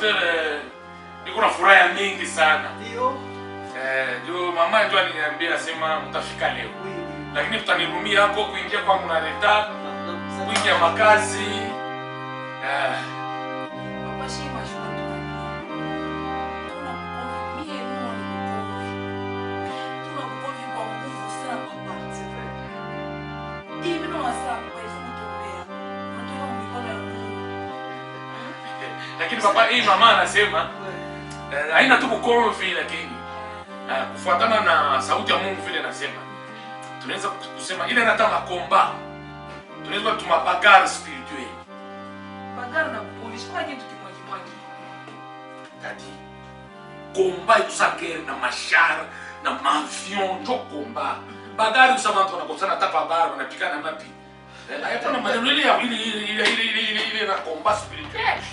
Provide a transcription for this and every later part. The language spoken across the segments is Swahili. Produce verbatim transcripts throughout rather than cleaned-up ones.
pastor niko na furaha mingi sana. Ndio. Eh, ndio mama ndio aliniambia sema mtafika leo. Lakini tutanirumia hapo kuingia kwa mna retard, kuingia makazi. Eh. Papa shima shima. Tuna mie muone mkovi. Tuna mkovi kwa nguvu sana papa. Hii mimi ndo nasema kwa hizo mtembea. Nataka mikono ya Mungu. Lakini papa hii mama anasema haina tu kukonfi lakini kufuatana na sauti ya Mungu vile anasema tunaweza kusema ile inataka komba. Tunaweza tuma bagarre spirituelle. Bagarre na police kwa kitu kimoja kimoja. Tati. Komba kusakere na mashara na mafion to komba. Bagarre usama watu wanakosana tapa bar wanapikana mapi. Hapo na maneno ile ile ile ile ile ile na komba spirituelle.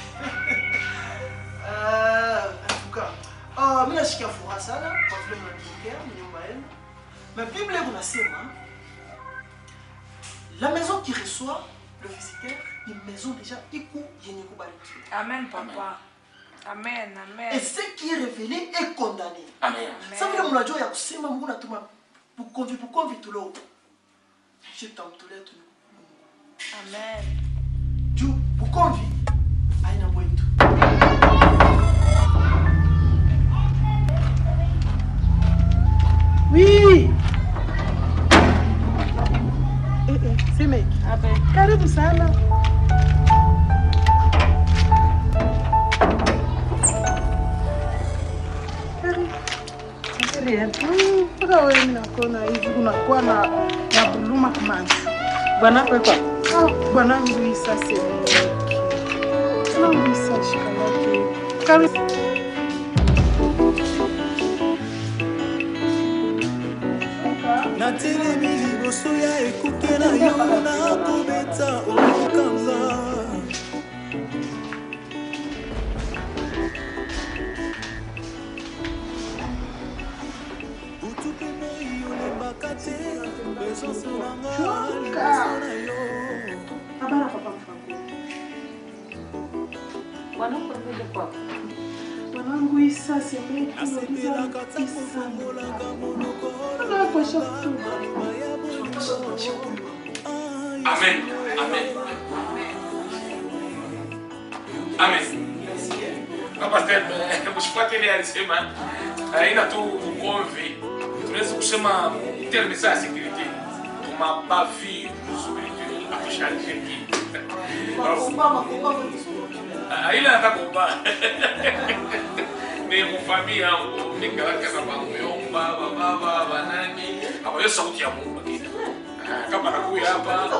Ah, tuka. Ah, mimi nasikia furaha sana kwa vile mnanipokea nyumba yenu. Mais Bible inasema la maison qui reçoit le visiteur, une maison déjà iko yenye kubarikiwa. Amen papa. Amen, amen. Et ce qui est révélé est condamné. Amen. Ça veut dire mnajua ya kusema Mungu natuma bukomvi bukomvi tulo. Je t'amtolea tu. Amen. Tu bukomvi aina mwetu. Oui. Eh eh, c'est mec. Abe. Karibu sana. Mpaka wewe nakuona hivi unakuwa na na buluma kumanzi. Bwana pepa. Bwana Luisa Semeki. Bwana Luisa shikamati. Karibu. Natelemi liboso ya ekuke na yo na kobeta okokanga. Butu pe moi olembaka te présence nanga liboso na yo. Habara papa mfangu. Bwana profete kwa. Mwanangu Isa Semeki Asepelaka ta kofungolaka monoko. Amen. Amen. Amen. Papa Step, mshifuatilie alisema haina tu ukonvi. Tunaweza kusema terme za security. Tuma bavi spirituel atushaje ki. Ile atakupa. Ni mfamia yangu, nikalaka na baba, baba, banani, hapo hiyo sauti ya Mungu kitu. Kama nakuja hapa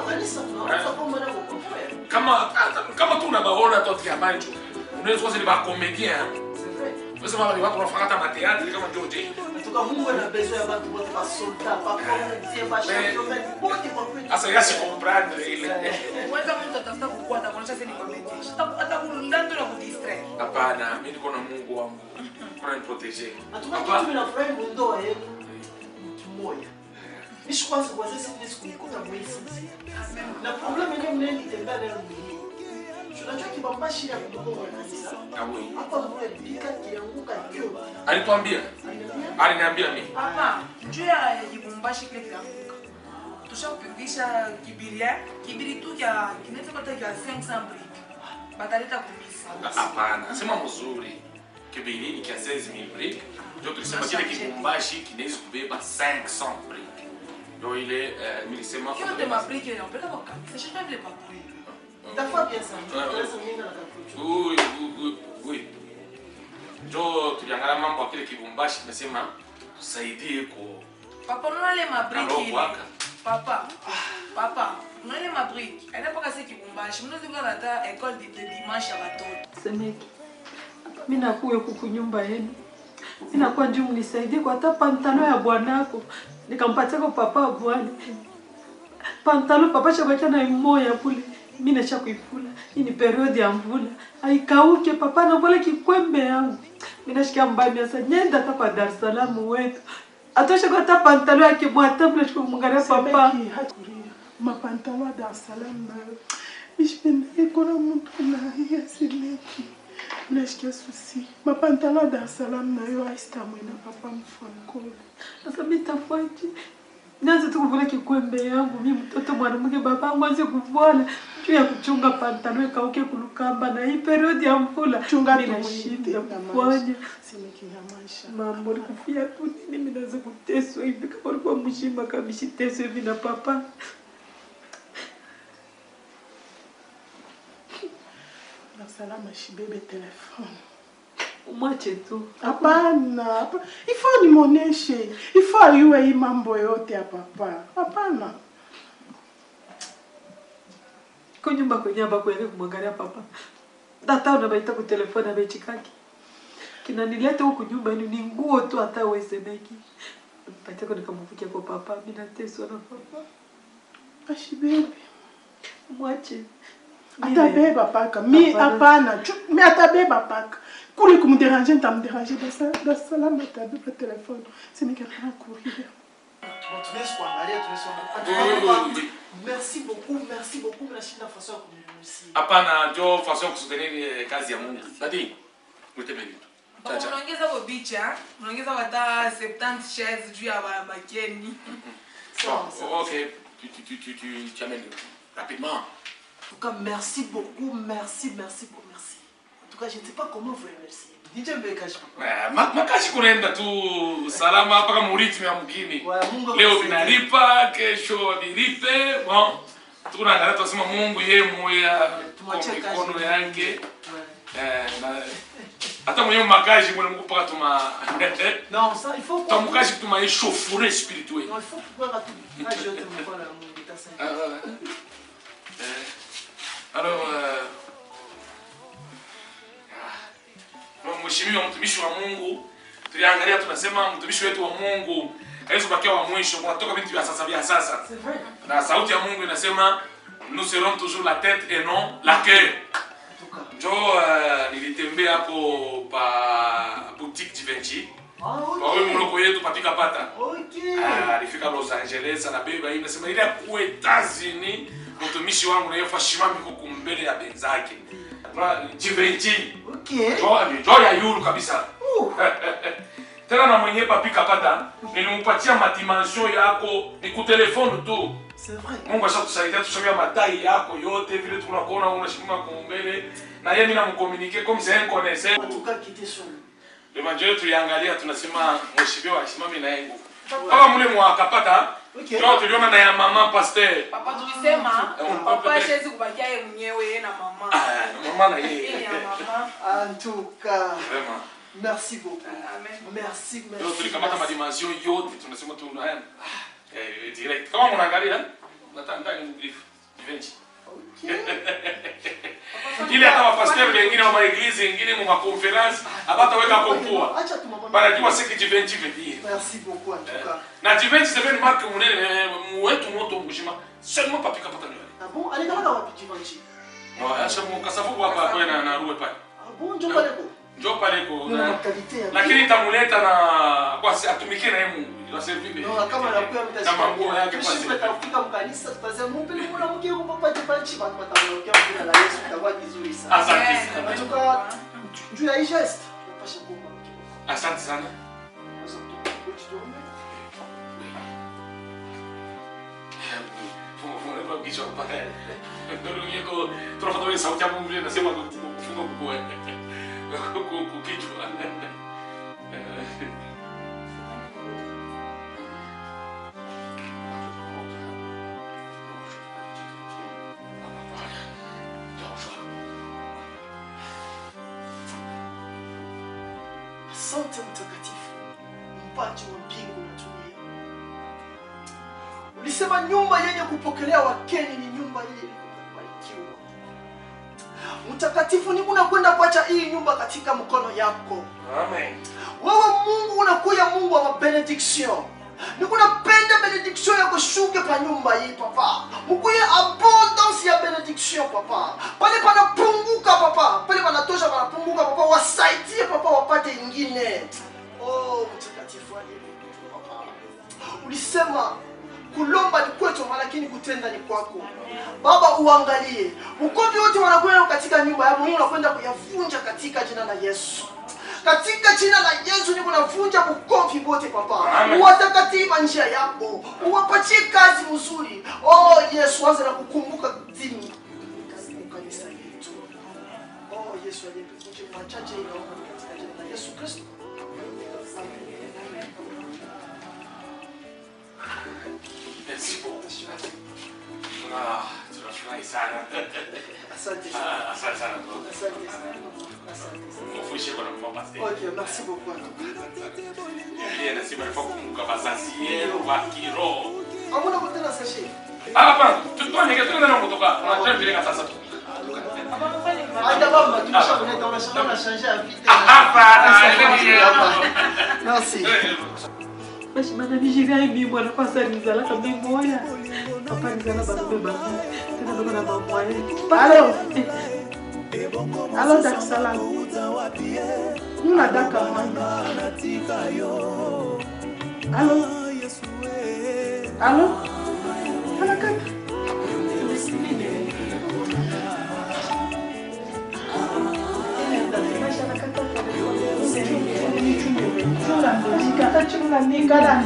kama kama tu unabaona tu ya manjo unaweza kuwa ni ba comedian wewe sema wale watu wanafanya hata mateatri kama George tuka Mungu ana besoin ya watu wote wa soldat pa comedian pa champion wote kwa kweli asa yasi comprendre ile Wewe mtu atafuta kukuata kwa sababu ni comedian hata kulundando na kudistract. Hapana, mimi niko na Mungu wangu kwa proteger. Hatuka mimi na friend ndo yenu mtu mmoja. Ishi kwanza kwa sisi ni siku nikuta mwezi. Na problem yenyewe mneni tembea leo ni. Tunajua kibambashi ya kutoka kanisa. Awe. Hapa mbele bika kianguka kio. Alituambia? Aliniambia mimi. Papa, njoo ya Lubumbashi kile kianguka. Tushakupigisha kibiria, kibiri tu ya kinaweza kupata ya cinq cents briques. Bataleta kumisa. Hapana, sema mzuri. Kibiri ni kia seize mille briques. Ndio tulisema kile kibumbashi kinaweza kubeba cinq cents briques. Ndio ile nilisema Kio de ma brique on peut l'avoir. C'est je t'aime les papas. T'as fait bien ça. Oui, oui, oui. Ndio tuliangalia mambo ya kile kibumbashi tunasema tusaidie kwa Papa, on a les ma brique. Papa. Papa, on a les ma brique. Elle n'a pas cassé kibumbashi. Nous devons aller à l'école de dimanche à Baton. Semeki. Mimi nakuja huku nyumba yenu. Inakuwa juu mnisaidie kwa hata pantalo ya bwanako. Nikampatia kwa papa bwana. Pantalo papa shabaki na moya kule. Mimi nasha kuifula. Hii ni periodi ya mvula. Haikauke papa na wala kikwembe yangu. Mimi nashikia mbaya sasa nyenda hata pa Dar es Salaam wetu. Atosha kwa hata pantalo yake mwata mle tukumwangalia papa. Mapantalo ya Dar es Salaam. Ishpende kuna mtu na ya Semeki. Unasikia susi. Mapantala Dar es Salaam na yo aistamwe na papa mfano. Sasa mimi tafuaje? Nianze tu kuvula kikwembe yangu mimi mtoto mwanamke babangu anze kuvuana juu ya kuchunga pantalo ikauke kulukamba na hii periodi ya mvula Chunga bila shida kufanya simekinyamaisha. mambo kufia tu nini mimi naweza kuteswa hivi kama ulikuwa mshima kabisa teswa hivi na papa. Na salama shibebe telefone. Mwache tu. Hapana. Ifo nimoneshe. Ifo ayue hii mambo yote ya papa. Hapana. Kwa nyumba kwenye hapa kwa kumwangalia papa. Data unabaita kwa telefoni amechikaki. Kinanileta huku nyumba ni nguo tu hata uwesemeki. Mpatia kwa nikamfikia kwa papa, mimi nateswa na papa. Ashibebe. Mwache. Atabeba paka. Mi hapana. Mi atabeba paka. Kuri kumdéranger, ntamdéranger dans sa salama atabeba telefone. Simekiana courir. Bon, tu laisses quoi, allez, tu laisses. Merci beaucoup, merci beaucoup, la Chine, la façon comme nous. Hapana, ndio façon ya kusutenir kazi ya Mungu. Dadi, utebe vitu. Baba unaongeza kwa bicha, unaongeza hata seventy shares juu ya makeni. OK, tu tu tu tu tu tu amènes rapidement. En tout cas, merci beaucoup, merci, merci beaucoup, merci. En tout cas, je ne sais pas comment vous remercier. Nije mbekashi papa. Makashi kunaenda tu salama hapa kama urithi ya mgini. Leo binalipa, kesho bilipe. Bon, tunaangalia tunasema Mungu yeye moya mikono yake. Eh, na hata mwenye makashi mwenye Mungu paka tuma Non, ça il faut pas. Makashi tuma échauffouré spirituel. Non, il faut pouvoir tout ajouter mon pas la Mungu tasa. Alors euh Mheshimiwa mtumishi wa Mungu, tuliangalia tunasema mtumishi wetu wa Mungu haizo bakia wa mwisho, kunatoka vitu vya sasa vya sasa. C'est vrai. Na sauti ya Mungu inasema nous serons toujours la tête et non la queue. En tout cas. Jo uh, nilitembea hapo pa boutique Givenchy. Ah, OK. Kwa hiyo mloko yetu papika pata. OK. Ah, alifika Los Angeles anabeba hii inasema ile kwa Etats-Unis mtumishi wangu na yeye fashima miko kumbele ya benzake. Givenchy. OK. Jo, jo ya yulu kabisa. Tena na mwenye papika pata, nilimpatia madimension yako ni ku telefone tu. C'est vrai. Mungu ashatusaidia tushamia matai yako yote vile tunakuona unashimama kumbele na yeye mimi namcommuniquer comme c'est un connaisseur. En tout cas, quitter son. Evangelio tuliangalia tunasema mheshimiwa asimame na yeye. Kama mule mwakapata, ndio tuliona na ya mama pasteur. Papa tulisema papa hawezi kubakia yeye mwenyewe yeye na mama. Ah, mama na yeye. Yeye na mama. En tout cas, Vraiment. merci beaucoup. Amen. Merci, Ndio merci. tulikamata madimension yote tunasema tu na eh direct. Kama mnaangalia nataka ni brief. Givenchy. OK. Ile hata pasteur wengine wa maeglise wengine mu conference abataweka kompua. Acha tu mama. Banajua siki Givenchy veut dire. Merci beaucoup en tout cas. Na Givenchy c'est une marque munene mwetu moto mbushima. Seulement papika pata ndio. Ah bon, allez dans la Givenchy. No, acha mu kasafu hapa kwa na na ruwe pale. Ah bon, njoo pale ko. Njoo pale ko. Na qualité ya. Lakini tamuleta na kwa si atumikie na yeye Mungu. Wa service. No, kama anakuwa mtashika. Kama nguo yake kwa Sisi tutafika mkanisa tutasema mpele mwana mke huko papa Givenchy watu watamwekea jina la Yesu itakuwa vizuri sana. Asante En sana. tout cas, juu ya hii geste, tunapasha kuomba. Asante sana. Funga kwa kichwa pale. Ndio yeko tunafuata sauti ya Mungu vile nasema kufunga kwa kwa kichwa. Asante Mtakatifu, mpaji wa mbingu na dunia. Ulisema nyumba yenye kupokelea wageni ni nyumba ile iliyobarikiwa. Mtakatifu, ni unakwenda kuacha hii nyumba katika mkono yako. Amen. Wewe Mungu unakuya Mungu wa benediction. Nikunapenda benediction yako shuke pa nyumba hii papa. Mkuye abundance ya benediction papa. Pale panapunguka papa. Pale panatosha panapunguka papa. Wasaidie papa wapate ingine. Oh Mtakatifu aliye papa. Ulisema kulomba ni kwetu, maana lakini kutenda ni kwako. Baba, uangalie ukomvi wote wanakwenda katika nyumba ya Mungu, unakwenda kuyavunja katika jina la Yesu. Katika jina la Yesu niko navunja ukomvi wote Papa. Uwatakatima njia yako, uwapatie kazi nzuri. Oh Yesu, anza na kukumbuka dini kanisa letu. Oh Yesu, aliyekuja machache ile katika jina la Yesu Kristo. Merci beaucoup. Ah, tunafurahi sana. Asante. Ah, asante sana. Asante sana. Asante. Mufundishe kwa mama pastor. Okay, merci beaucoup. Yeye anasema nafaa kukumbuka wazazi yenu wa kiroho. Hamuna kutana sasa. Ah, hapana. Tutoane kitu ndio kutoka. Tunataka kupeleka sasa tu. Aida baba, tumeshakuleta unasema unashanja vite. Hapana. Merci. Basi bana nijiria mimi mwana kwa sasa nizala kama moya. Papa nizala bana beba. Tena baba na mama yake. Hello. Hello Dar es Salaam. Nuna daka mwana. Hello. Hello. Hello kaka. Kata chunga ningala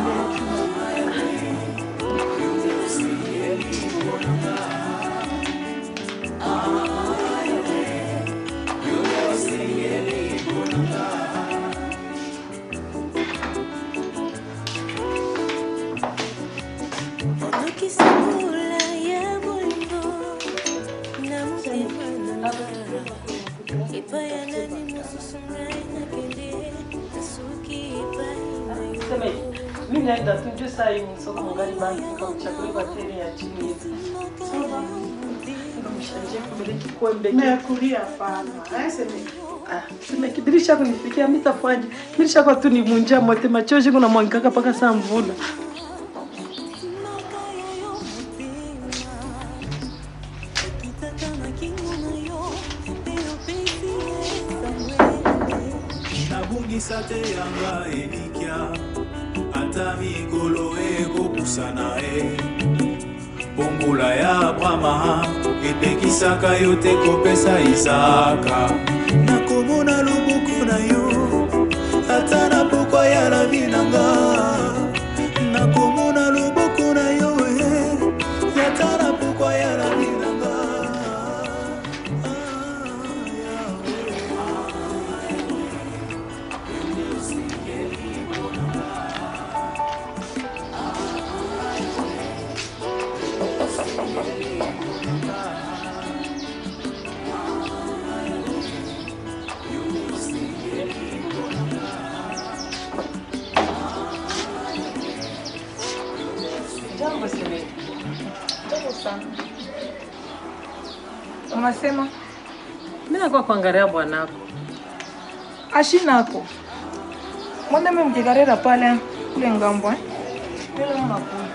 mimi naenda tu ndio saa hii msoko mwangali banki kwa chakula kwa tele ya chini. Sawa. Nimeshaje kubeleki kwembe. Na kulia hapana. Aiseme ah, simekibirisha kunifikia mitafanya. Birisha kwa tu ni munja mote machozi kuna mwangaka paka saa mvula. Sate yanga elikia ata mikolo ekopusana e pongola ya Brahma etekisaka yo te kopesa Isaka nakomona loboko na yo ata na pokwa ya la binanga nakomona loboko na yo e ata na pokwa ya la binanga. Unasema? Mimi nakuwa kuangalia bwanako. Ashinako. Mwende mimi mjigarera pale kule ngambo eh. Ndio mama kwa.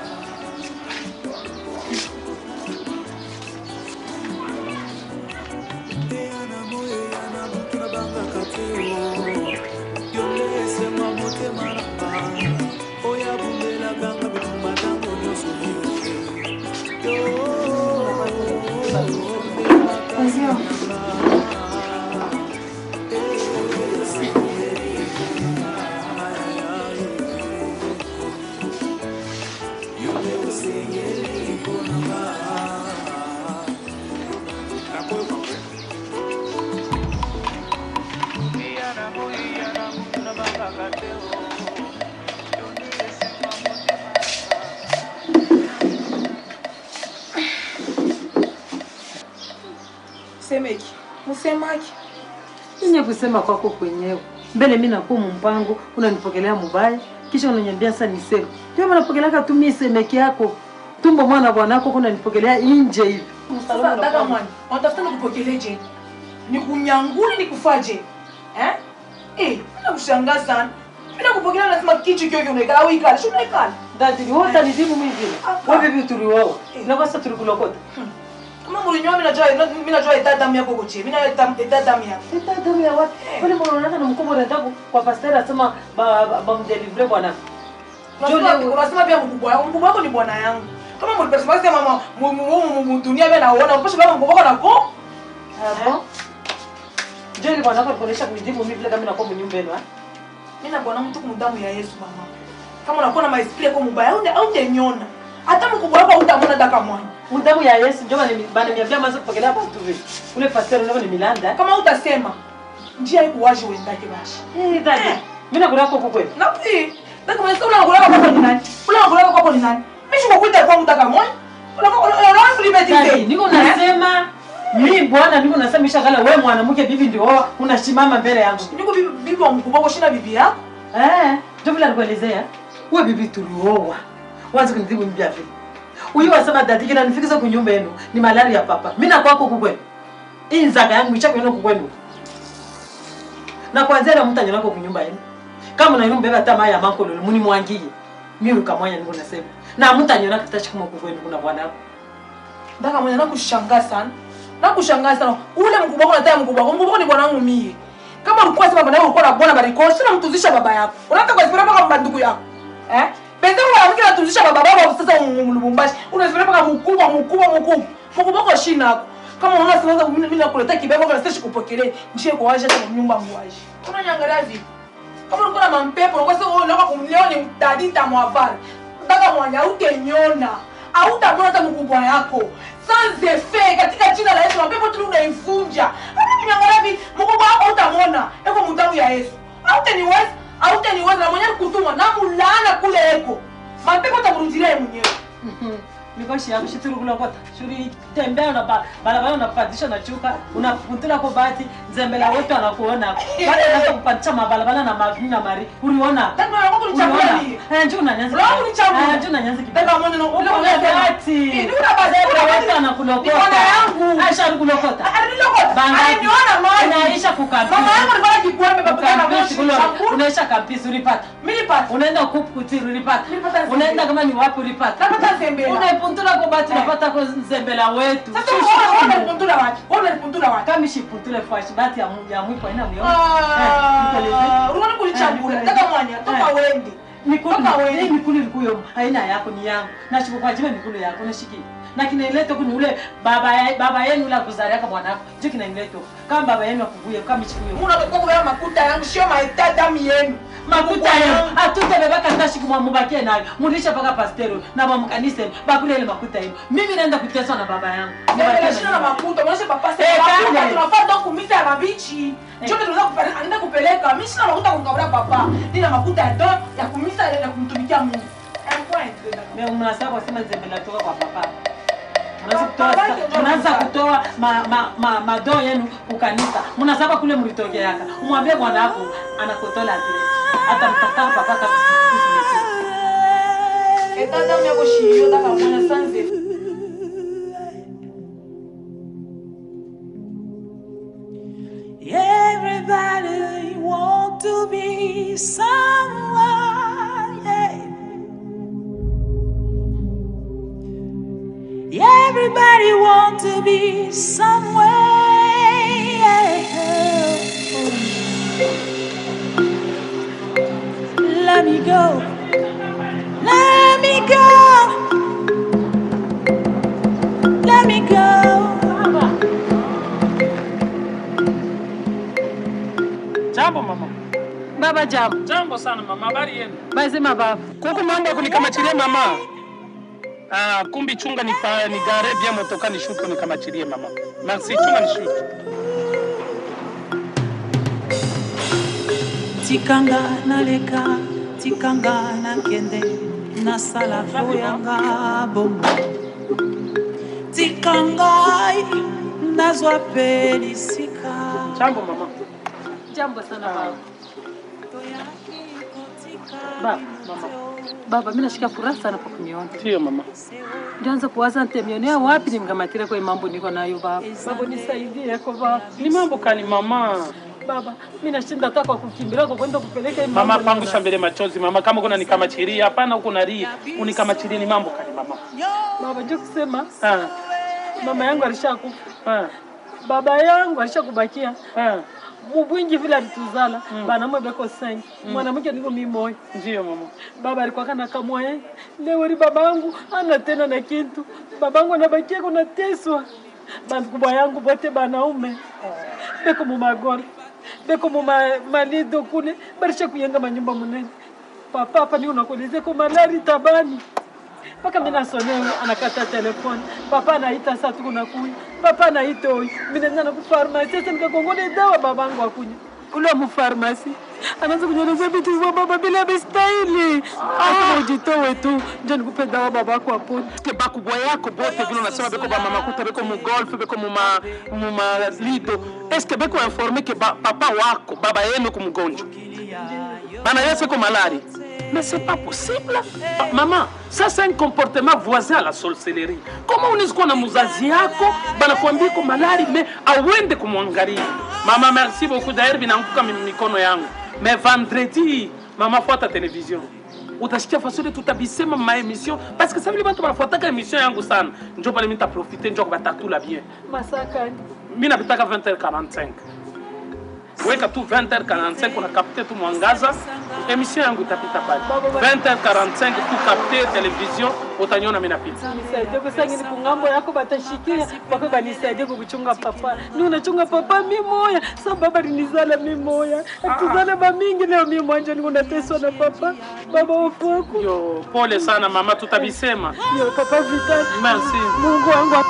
Semeki, musemaki. Ninye kusema kwako kwenyewe. Mbele mimi nakuwa mpango, unanipokelea mubaya, kisha unaniambia sasa niseme. Ndio maana napokelea tu mimi semeki yako. Tumbo mwana bwanako kuna nipokelea nje hivi. Sasa dada mwana, unatafuta nikupokeleje? Nikunyanguli nikufaje? Eh? Eh, nakushangaa sana. Mimi nakupokelea lazima kitu kio kio unaikala au ikala. Sio unaikala. Dadi ni wote ni dimu mimi vile. Wewe bibi tuliwao. Na basi tulikulokota. Kama mulinyo mimi najua mimi najua itadamu yako kuchi. Mimi najua itadamu yako. Itadamu ya wapi? Pale mbona na mkubwa unataka kwa pastor asema ba ba mdelivre bwana. Unasema unasema pia mkubwa wako. Mkubwa wako ni bwana yangu. Kama mlipesimama sema mama dunia mimi naona uposhe baba mkubwa na ko. Hapo. Je, ni bwana kwa kuonesha kujibu mimi vile kama nakuwa mnyumba yenu ah? Mimi na bwana mtu kumdamu ya Yesu mama. Kama unakuwa na maesprit kwa mbaya au au tenyona. Hata mkubwa wako utamwona daka mwana. Mdamu ya Yesu ndio bana bana niambia mazo kupokelea hapa tu vile. Ule pastor ndio ni Milanda. Kama utasema njia iko waje uendake bashi. Eh, dada. Mimi nakula huko kweli. Na eh, daka mwana sasa unakula kwa ni nani? Unakula kwa ni nani? Mimi sikukuita kwa mtaka mwana. Unaona kulibeti. Niko nasema mimi bwana niko nasema ishagala wewe mwanamke bibi ndio unasimama mbele yangu. Niko bibi bibi wa mkubwa kwa shina bibi yako. Eh, ndio vile alikuelezea. Wewe bibi tulioa. Waanze kunijibu mbia vile. Huyu wasema dadi kina nifikiza kwa nyumba yenu ni malali ya papa. Mimi na kwako kukwenu. Hii nzaka yangu ichako yenu kukwenu. Na kwanza na mtanya nako kwa nyumba yenu. Kama na yenu mbeba tamaa ya manko lolo muni mwangie. Mimi ukamwanya niko nasema. Na mtanya nako tachi kama kukwenu kuna bwana hapo. Ndaka mwenye nakushangaa sana. Nakushangaa sana. Ule mkubwa wako nataka mkubwa wako. Mkubwa wako ni bwanangu mie. Kama ulikuwa sema bwana ulikuwa na bwana bariko, sio mtuzisha baba yako. Unataka kuespera mpaka mbanduku yako. Eh? Pende mwanamke anatuzisha baba baba sasa Lubumbashi. Unaespera mpaka mkubwa mkubwa mkubwa. Mkubwa wako shina hapo. Kama unaona sasa mimi nakuletea kibeba kwa sasa sikupokelee. Njie kwa waje hata nyumba mwaje. Unaniangalia vipi? Kama ulikuwa na mampepo, ulikuwa sasa unataka kumleo ni mtadita mwavali. Ndaka mwanya ukenyona. Hautamwona hata mkubwa yako. Sans effet katika jina la Yesu mapepo tu unaivunja. Hata niangalia hivi mkubwa wako hautamwona. Eko mtamu ya Yesu. Hautaniweza, hautaniweza na mwenyewe kutuma na mulana kule eko. Mapepo takurudilia yeye mwenyewe. Mhm. Mikoshi yako shituru kula kota. Shuri tembea na barabara unapadisha na chuka, unapuntula kwa bati, zembela wote wanakuona. Baada ya kupatisha mabalabala na mavini na mari. Uliona? Tatu na wako kulichambua ni. Eh, njoo unanyanza. Wako kulichambua. Eh, njoo unanyanza kidogo. Tena mwana na ule ule bati. Ni una basi wote wanakulokota. Ni bwana yangu. Aisha anakulokota. Alilokota. Banga. Aliniona mama. Inaisha kukampisha. Mama yangu alikuwa kikwembe baba na mama. Unaisha kampisi ulipata. Mimi nilipata. Unaenda kukutiri ulipata. Nilipata. Unaenda kama ni wapi ulipata. Napata zembela. Unapuntula kwa bati unapata kwa zembela wetu. Sasa unaona unapuntula wapi? Unapuntula wapi? Kama shipuntule fashi bati ya ya mwipo haina mlio. Ah, unaona kulichambula. Nataka mwanya, toka wende. Mikulu Toka wewe wende. mikulu ilikuyo haina yako ni yangu. Na chipo kwa jibe mikulu yako unashiki. Na kinaileta kuni ule baba baba yenu la kuzalia kama mwanako. Je kinaileta. Kama baba yenu akubuye kama chikuyo. Unataka kubeba makuta yangu sio maita damu yenu. Makuta yenu atute bebaka ndashi kumwa mubakie nayo. Mulisha paka pastero na bamkanisa bakule ile makuta yenu. Mimi naenda kuteswa na baba yangu. Ndio shina na makuta. Unaona papa sasa. Eh, tunafaa ndo kumita ya mabichi. Ndio tunaweza kupeleka anaenda kupeleka. Mimi sina makuta kumkabla papa. Nina makuta ya ndo ya kumisa ya kumtumikia Mungu. Un point. Mimi mnasaba kusema zembela toka kwa papa. Tunaanza kutoa ma ma ma madoo yenu ukanisa. Mnasaba kule mlitokea yaka. Umwambie bwana wako anakotola adresi. Hata mtakao papa kabisa. Etanda mimi shiyo taka mwana sanze. Everybody want to be someone, yeah. Everybody want to be somewhere, yeah. Let me go, let me go, let me go. Jambo mama. Baba jambo. Jambo sana mama, habari yenu? Basi baba. Kuku mambo kunikamachirie mama. Ah, kumbi chunga ni pa ni gare bia motoka ni shuke unikamachirie mama. Merci chunga ni shuke. Tikanga naleka, tikanga nakende, nasala foyanga bomba. Tikanga nazwa pelisika. Jambo mama. Jambo sana baba. Baba, mama. Baba, mimi nashika furaha sana kwa kuniona. Ndio mama. Ndianza kuwaza nitemionea wapi nimgamatire kwa mambo niko nayo baba. Baba nisaidie kwa baba. Ni mambo kani mama? Baba, mimi nashinda hata kwa kukimbia kwa kwenda kupeleka mambo. Mama pangu shambele machozi mama, kama kuna nikamachiria hapana huko nalia. Unikamachiria ni mambo kani mama? Baba, je kusema? Ah. Mama yangu alishakufa. Ah. Baba yangu alishakubakia. Ah. mubwingi vile alituzala mm. bana mwe beko cinq mm. mwanamke niko mimi moyo Ndio mama. baba alikuwa kana kamwa eh leo ni babangu ana tena na kitu babangu anabakia kuna teswa bantu kubwa yangu bote banaume beko mu magoli beko mu malido kule barisha kuyenga manyumba munene papa hapa ni unakuelezea kwa malari tabani paka mimi nasonewe anakata telefoni papa anaita sasa tuko nakuja papa anaita huyu mimi nenda na kufarmasi sasa nikakongole dawa babangu akunya ule mu pharmacy anaanza kunyeleza vitu vya baba bila bistahili hata ujitoe tu ndio nikupe dawa babako hapo Ke bakubwa yako bote vile unasema beko ba mama kuta beko mu golf beko mu ma mu ma lido est-ce que beko informer que ba, papa wako baba yenu ko mgonjwa bana yese ko malari mais c'est pas possible maman ça c'est un comportement voisin à la sorcellerie comment unaweza kuwa na mzazi yako bana kuambia ko malari mais awende kumwangalia mama merci beaucoup d'ailleurs binanguka mikono yangu mais vendredi mama fuata television utasikia fasole tutabisema ma émission parce que ça veut dire que wanafuata émission yangu sana njoo pale mimi profiter njoo kubatatula bien masaka mimi napitaka vingt heures quarante-cinq weka tu vingt heures quarante-cinq on a capté tout mwangaza émission yangu itapita pale vingt heures quarante-cinq tu capté télévision utaniona mimi napita nisaidie kwa sababu ni kungambo yako batashikia bako banisaidie kuchunga papa ni unachunga papa mimi moya sababu baba linizala mimi moya tuzala ba mingi leo mimi mwanja ni unateswa na papa baba wako yo pole sana mama tutabisema yo papa vital merci Mungu wangu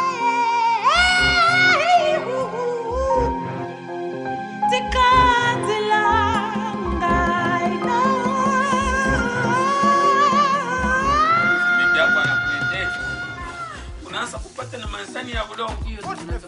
unaanza kupata na mansani ya budongo hiyo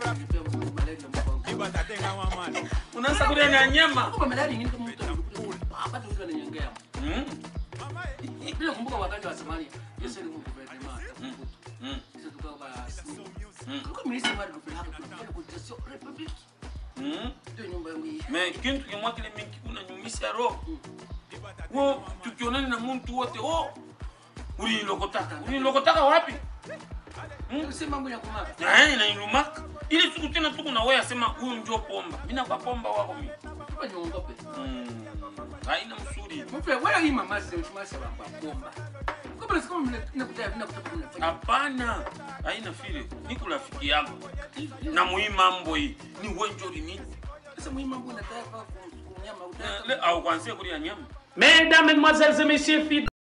unaanza kula na nyama kwa malari nyingi mtu hapa tu na nyangea mm bila kumbuka wakati wa Somalia Yesu ni Mungu kwa mama mm sisi tukao ba kwa mimi sema ndio bila hapa tunafanya constitution republic mm ndio nyumba yangu hii mais kintu kimwa kile mingi kuna nyumisha roho wo tukionana na mtu wote oh ulinilokotaka ulinilokotaka wapi Mungu sema mambo ya kumaka. Eh, na ilumaka. Ile siku tena tuko na wewe sema huyu ndio pomba. Mimi na kwa pomba wako mimi. Kwa nyongope. Mm. Haina msuri. Mpe wewe hii mama sio mshimasa baba pomba. Kwa sababu mimi nakutaya vina kutoka. Hapana. Haina file. Niko rafiki yako. Na muhimu mambo hii. Ni wewe ndio nini? Sasa muhimu mambo nataka kwa kunyama utaka. Au kwanza kulia nyama. Mesdames, mesdemoiselles et messieurs,